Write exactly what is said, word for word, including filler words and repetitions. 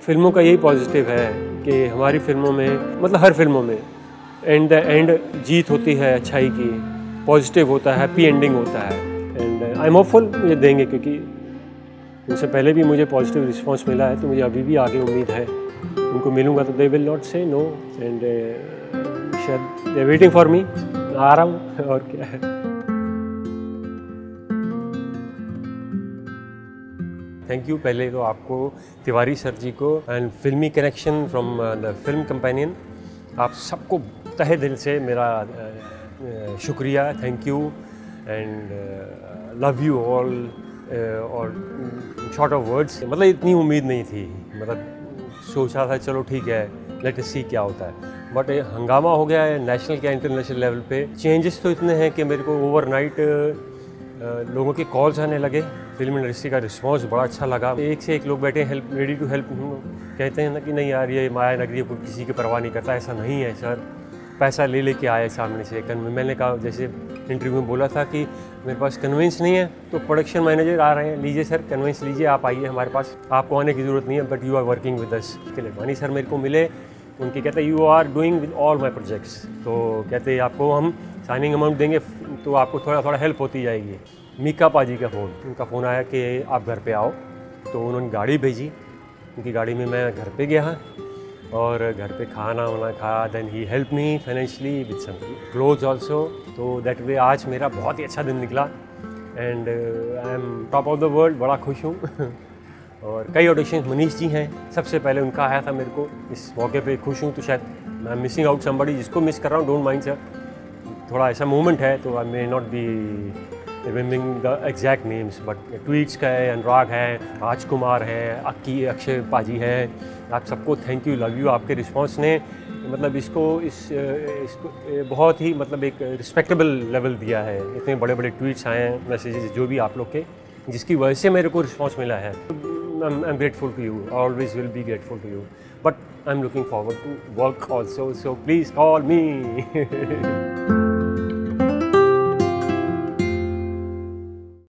फिल्मों का यही पॉजिटिव है कि हमारी फिल्मों में, मतलब हर फिल्मों में एंड द एंड जीत होती है अच्छाई की, पॉजिटिव होता है, हैप्पी एंडिंग होता है। एंड आई एम होपफुल मुझे देंगे, क्योंकि उनसे पहले भी मुझे पॉजिटिव रिस्पांस मिला है, तो मुझे अभी भी आगे उम्मीद है उनको मिलूँगा तो they will not say no. And शायद दे वेटिंग फॉर मी, आ रहा हूँ और क्या है। थैंक यू पहले तो आपको, तिवारी सर जी को एंड फिल्मी connection from the Film Companion, आप सबको तहे दिल से मेरा uh, शुक्रिया, thank you and love you all. और शॉर्ट ऑफ वर्ड्स, मतलब इतनी उम्मीद नहीं थी, मतलब सोचा था चलो ठीक है लेट अस सी क्या होता है, बट हंगामा हो गया है नेशनल क्या इंटरनेशनल लेवल पे। चेंजेस तो इतने हैं कि मेरे को ओवरनाइट लोगों के कॉल्स आने लगे, फिल्म इंडस्ट्री का रिस्पांस बड़ा अच्छा लगा। एक से एक लोग बैठे हेल्प, रेडी टू हेल्प, कहते हैं ना कि नहीं यार ये माया नगरी किसी की परवाह नहीं करता, ऐसा नहीं है सर, पैसा ले लेके आए सामने से। मैंने कहा, जैसे इंटरव्यू में बोला था कि मेरे पास कन्वेंस नहीं है, तो प्रोडक्शन मैनेजर आ रहे हैं, लीजिए सर कन्वेंस लीजिए, आप आइए हमारे पास, आपको आने की ज़रूरत नहीं है, but you are working with us. के लिए सर मेरे को मिले, उनके कहते you are doing with all my projects, तो कहते आपको हम साइनिंग अमाउंट देंगे तो आपको थोड़ा थोड़ा हेल्प होती जाएगी। मीका पाजी का फ़ोन, उनका फ़ोन आया कि आप घर पे आओ, तो उन्होंने गाड़ी भेजी, उनकी गाड़ी में मैं घर पे गया और घर पे खाना वाना खाया। Then he help me financially with some clothes also, तो दैट वे आज मेरा बहुत ही अच्छा दिन निकला and I am top of the world, बड़ा खुश हूँ। और कई ऑडिशन मनीष जी हैं, सबसे पहले उनका आया था मेरे को, इस मौके पे खुश हूँ। तो शायद मैं मिसिंग आउट समबडी, जिसको मिस कर रहा हूँ डोंट माइंड सर, थोड़ा ऐसा मोमेंट है तो I may not be remembering the exact names, but tweets का है, अनुराग है, राजकुमार है, अक्की अक्षय पाजी है, आप सबको थैंक यू, लव यू। आपके रिस्पांस ने मतलब इसको इस इसको बहुत ही मतलब एक रिस्पेक्टेबल लेवल दिया है। इतने बड़े बड़े ट्वीट्स आए हैं, मैसेजेस जो भी आप लोग के, जिसकी वजह से मेरे को रिस्पांस मिला है। I am grateful to you, always will be grateful to you, but I am looking forward to work also, so please call me.